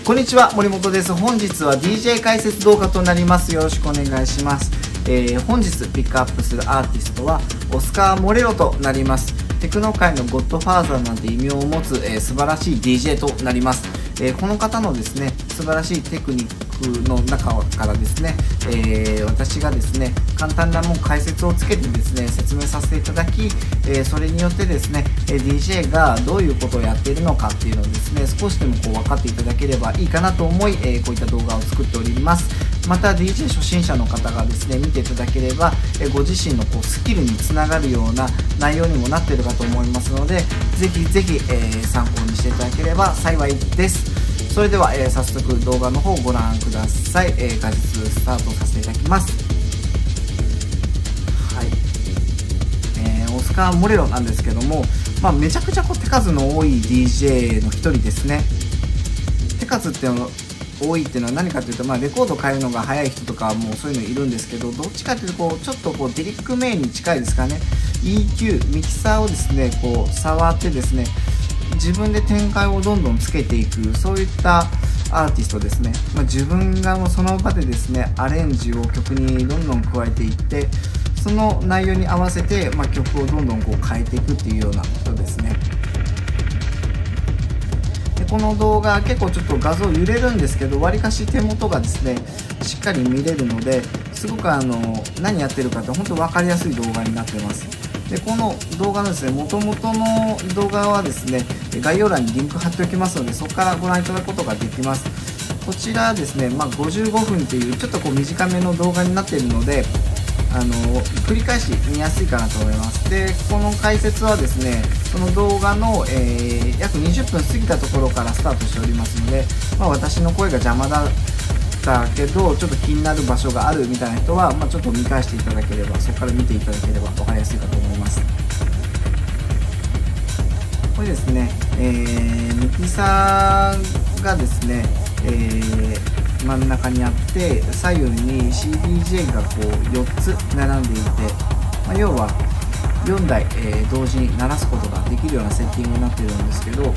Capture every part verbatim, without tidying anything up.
こんにちは、森本です。本日は ディージェー 解説動画となります。よろしくお願いします。えー、本日ピックアップするアーティストはオスカー・モレロとなります。テクノ界のゴッドファーザーなんて異名を持つ、えー、素晴らしい ディージェー となります。えー、この方のですね、素晴らしいテクニックの中からですね、えー、私がですね、簡単なもう解説をつけてですね、説明させていただき、えー、それによってですね、ディージェー がどういうことをやっているのかっていうのをですね、少しでもこう分かっていただければいいかなと思い、えー、こういった動画を作っております。また ディージェー 初心者の方がですね、見ていただければ、えー、ご自身のこうスキルにつながるような内容にもなっているかと思いますので、ぜひぜひ、えー、参考にしていただければ幸いです。それでは、えー、早速動画の方をご覧ください。えー、解説スタートさせていただきます。はい、えー、オスカー・モレロなんですけども、まあ、めちゃくちゃこう手数の多い ディージェー の一人ですね。手数っていうの多いっていうのは何かというと、まあ、レコード変えるのが早い人とかもそういうのいるんですけど、どっちかというとこうちょっとこうデリックメインに近いですかね。 イーキュー ミキサーをですねこう触ってですね、自分で展開をどんどんつけていく、そういったアーティストですね。まあ、自分がもうその場でですねアレンジを曲にどんどん加えていって、その内容に合わせて、まあ、曲をどんどんこう変えていくっていうような人ですね。でこの動画結構ちょっと画像揺れるんですけど、わりかし手元がですねしっかり見れるので、すごくあの何やってるかって本当分かりやすい動画になってます。でこの動画のですね元々の動画はですね概要欄にリンク貼っておきますので、そこからご覧いただくことができます。こちらですね、まあ、ごじゅうごふんというちょっとこう短めの動画になっているので、あの繰り返し見やすいかなと思います。でこの解説はですねその動画の、えー、約にじゅっぷん過ぎたところからスタートしておりますので、まあ、私の声が邪魔だったけどちょっと気になる場所があるみたいな人は、まあ、ちょっと見返していただければ、そこから見ていただければ分かりやすいかと思います。これですね、えー、ミキサーがですね、えー、真ん中にあって、左右に シーディージェー がこうよっつ並んでいて、まあ、要はよんだい、えー、同時に鳴らすことができるようなセッティングになっているんですけど、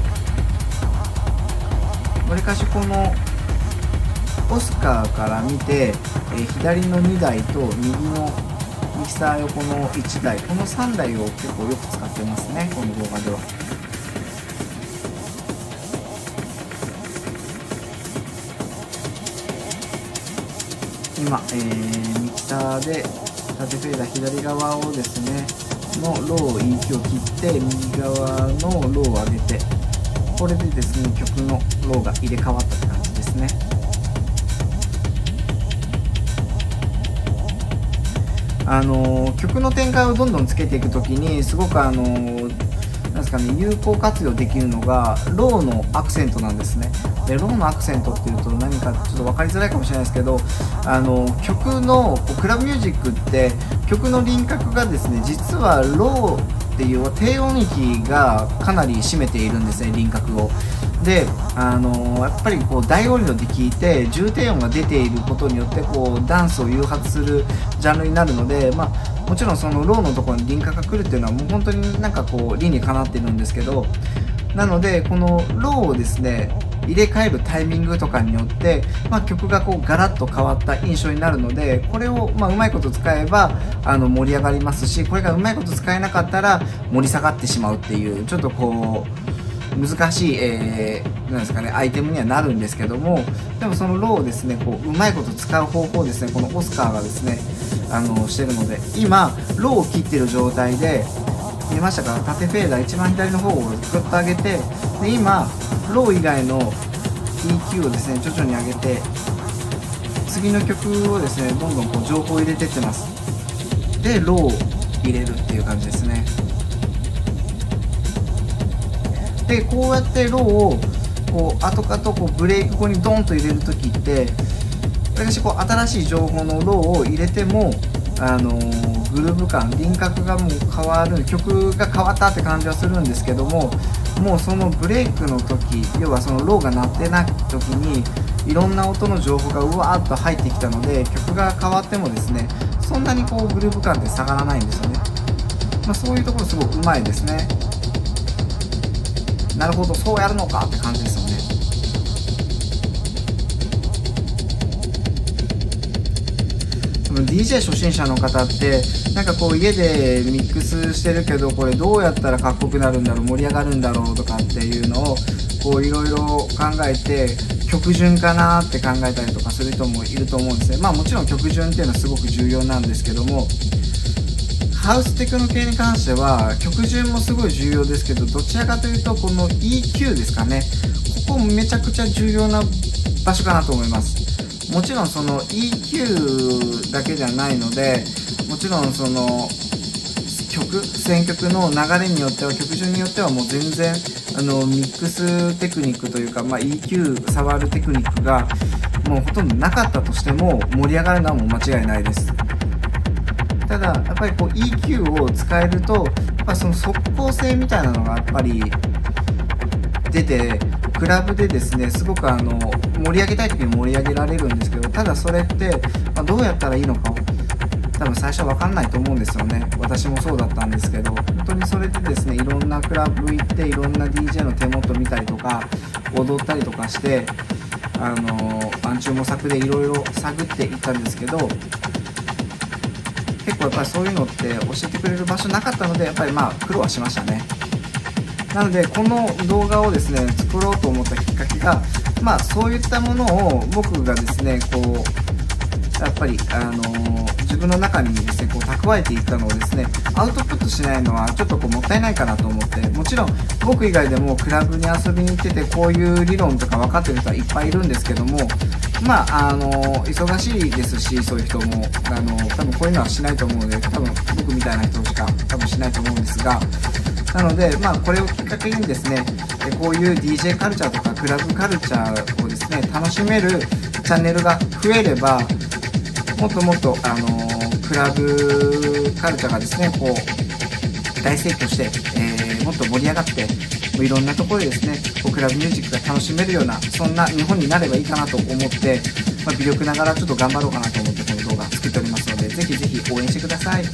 わりかしこのオスカーから見て、えー、左のにだいと右のミキサー横のいちだい、このさんだいを結構よく使ってますね、この動画では。今、えー、ミキサーで縦フェーダー左側をですねのロー イーキュー を切って、右側のローを上げて、これでですね曲のローが入れ替わったって感じですね。あの曲の展開をどんどんつけていくときにすごくあのなんですかね、有効活用できるのがローのアクセントなんですね。でローのアクセントっていうと何かちょっと分かりづらいかもしれないですけど、あの曲のこうクラブミュージックって曲の輪郭がですね実はローっていう低音域がかなり占めているんですね、輪郭を。であのやっぱりこう大音量で聴いて重低音が出ていることによってこうダンスを誘発するジャンルになるので、まあ、もちろんそのローのところに輪郭が来るっていうのはもう本当になんかこう理にかなってるんですけど、なのでこのローをですね入れ替えるタイミングとかによって、まあ、曲がこうガラッと変わった印象になるので、これをまあうまいこと使えばあの盛り上がりますし、これがうまいこと使えなかったら盛り下がってしまうっていうちょっとこう難しい、えー、なんですかね、アイテムにはなるんですけども、でもそのローをですねこううまいこと使う方法をですねこのオスカーがですねあのしてるので、今ローを切ってる状態で見えましたか、縦フェーダー一番左の方をグッと上げて、で今ロー以外の イーキュー をですね徐々に上げて、次の曲をですねどんどんこう情報を入れてってます。でローを入れるっていう感じですね。でこうやってローをこう後々こうブレイク後にドンと入れるときって、私こう新しい情報のローを入れてもあのー、グルーヴ感、輪郭がもう変わる、曲が変わったって感じはするんですけども、もうそのブレイクの時、要はそのローが鳴ってない時にいろんな音の情報がうわーっと入ってきたので、曲が変わってもですねそんなにこうグルーヴ感って下がらないんですよね。まあ、そういうところすごくうまいですね。なるほど、そうやるのかって感じですよね。 ディージェー 初心者の方ってなんかこう家でミックスしてるけどこれどうやったらかっこよくなるんだろう、盛り上がるんだろうとかっていうのをこういろいろ考えて曲順かなって考えたりとかする人もいると思うんですね。まあもちろん曲順っていうのはすごく重要なんですけども、ハウステクノ系に関しては曲順もすごい重要ですけど、どちらかというとこの イーキュー ですかね、ここめちゃくちゃ重要な場所かなと思います。もちろんその イーキュー だけじゃないので、もちろんその曲選曲の流れによっては、曲順によってはもう全然あのミックステクニックというか、まあ、イーキュー 触るテクニックがもうほとんどなかったとしても盛り上がるのはもう間違いないです。ただやっぱりこう イーキュー を使えると、やっぱその即効性みたいなのがやっぱり出て、クラブでですねすごくあの盛り上げたい時に盛り上げられるんですけど、ただそれって、まあ、どうやったらいいのかを多分最初は分かんないと思うんですよね。私もそうだったんですけど、本当にそれでですねいろんなクラブ行っていろんな ディージェー の手元見たりとか踊ったりとかして、あの暗中模索でいろいろ探っていったんですけど、結構やっぱりそういうのって教えてくれる場所なかったので、やっぱりまあ苦労はしましたね。なのでこの動画をですね作ろうと思ったきっかけが、まあそういったものを僕がですねこうやっぱりあのー、自分の中にですねこう蓄えていったのをですねアウトプットしないのはちょっとこうもったいないかなと思って、もちろん僕以外でもクラブに遊びに行っててこういう理論とか分かってる人はいっぱいいるんですけども、まああのー、忙しいですし、そういう人もあのー、多分こういうのはしないと思うので、多分僕みたいな人しか多分しないと思うんですが、なのでまあこれをきっかけにですねこういう ディージェー カルチャーとかクラブカルチャーをですね楽しめるチャンネルが増えれば、もっともっと、あのー、クラブカルチャーがですねこう大盛況して、えー、もっと盛り上がって、いろんなところでですねこうクラブミュージックが楽しめるような、そんな日本になればいいかなと思って、まあ、微力ながらちょっと頑張ろうかなと思ってこの動画作っておりますので、ぜひぜひ応援してください。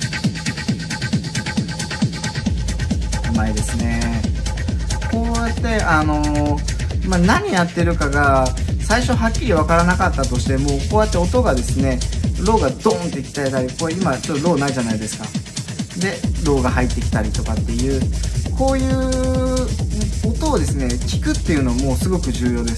うまいですね。こうやってあのーまあ、何やってるかが最初はっきり分からなかったとしても、こうやって音がですねローがドーンってきたり、これ今ちょっとローないじゃないですか。でローが入ってきたりとかっていう、こういう音をですね聞くっていうのもすごく重要です。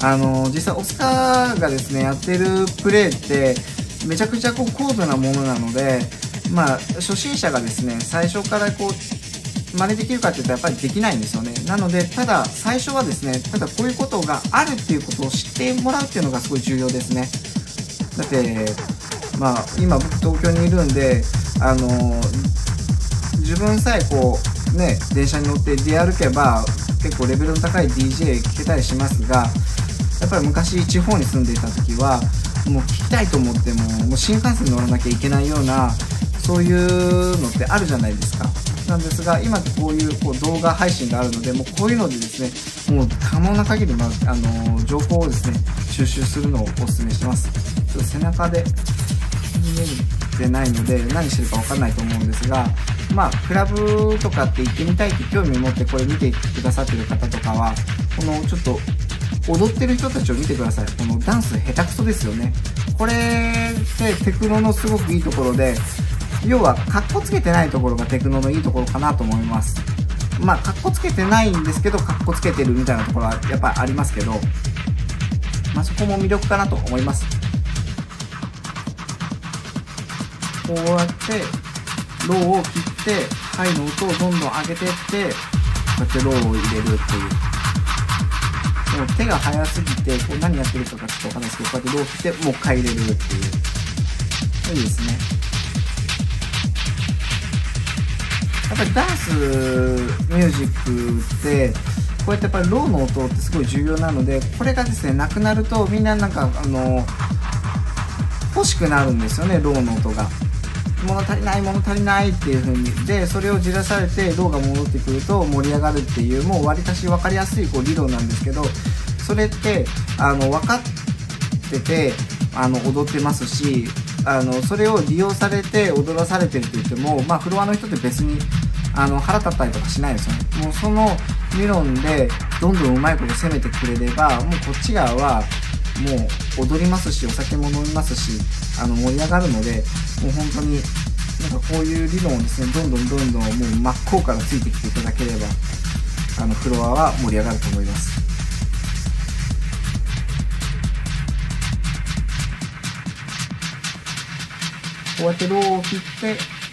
あの実際オスカーがですねやってるプレイってめちゃくちゃこう高度なものなので、まあ初心者がですね最初からこう真似できるかっていうとやっぱりできないんですよね。なのでただ最初はですね、ただこういうことがあるっていうことを知ってもらうっていうのがすごい重要ですね。だってまあ今僕東京にいるんで、あの自分さえこうね電車に乗って出歩けば結構レベルの高い ディージェー 聴けたりしますが、やっぱり昔地方に住んでいた時はもう聴きたいと思ってももう新幹線乗らなきゃいけないような、そういうのってあるじゃないですか。なんですが今ってこういうこう動画配信があるので、もうこういうのでですねもう可能な限り、まあ、あの情報をですね収集するのをお勧めします。ちょっと背中で見えてないので何してるか分かんないと思うんですが、まあクラブとかって行ってみたいって興味を持ってこれ見てくださってる方とかは、このちょっと踊ってる人たちを見てください。このダンス下手くそですよね。これってテクノのすごくいいところで、要はカッコつけてないところがテクノのいいところかなと思います。まあカッコつけてないんですけどカッコつけてるみたいなところはやっぱりありますけど、まあそこも魅力かなと思います。こうやってローを切ってハイの音をどんどん上げていって、こうやってローを入れるっていう。でも手が速すぎてこう何やってるかちょっとわかんないですけど、こうやってローを切ってもう一回入れるっていう。いいですね。やっぱりダンスミュージックってこうやってやっぱりローの音ってすごい重要なので、これがですねなくなるとみんななんかあの欲しくなるんですよね。ローの音が物足りない物足りないっていう風にで、それをじらされてローが戻ってくると盛り上がるっていう、もう割かし分かりやすいこう理論なんですけど、それってあの分かっててあの踊ってますし、あのそれを利用されて踊らされてるって言っても、まあフロアの人って別にあの腹立ったりとかしないですよね。もうその理論でどんどんうまいこと攻めてくれれば、もうこっち側はもう踊りますし、お酒も飲みますし、あの盛り上がるので、もう本当になんかこういう理論をですね、どんどんどんどんもう真っ向からついてきていただければ、あのフロアは盛り上がると思います。こうやってローを切って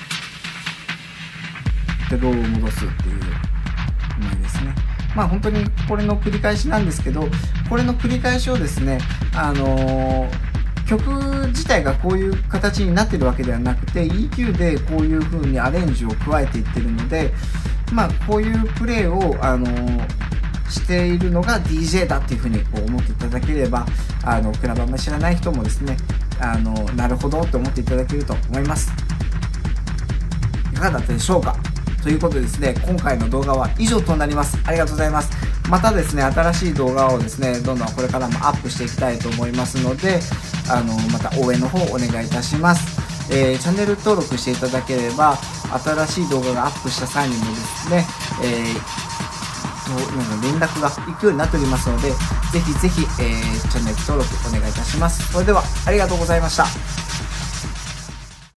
でローを戻すっていう意味ですね。まあ本当にこれの繰り返しなんですけど、これの繰り返しをですね、あのー曲自体がこういう形になってるわけではなくて イーキュー でこういう風にアレンジを加えていってるので、まあこういうプレイを、あのー、しているのが ディージェー だっていう風にこう思っていただければ、あのクラブあんまり知らない人もですね、あのなるほどと思っていただけると思います。いかがだったでしょうか。ということでですね、今回の動画は以上となります。ありがとうございます。またですね、新しい動画をですね、どんどんこれからもアップしていきたいと思いますので、あのまた応援の方お願いいたします。えー、チャンネル登録していただければ、新しい動画がアップした際にもですね、えー、連絡が行くようになっておりますので、ぜひぜひ、えー、チャンネル登録お願いいたします。それでは、ありがとうございました。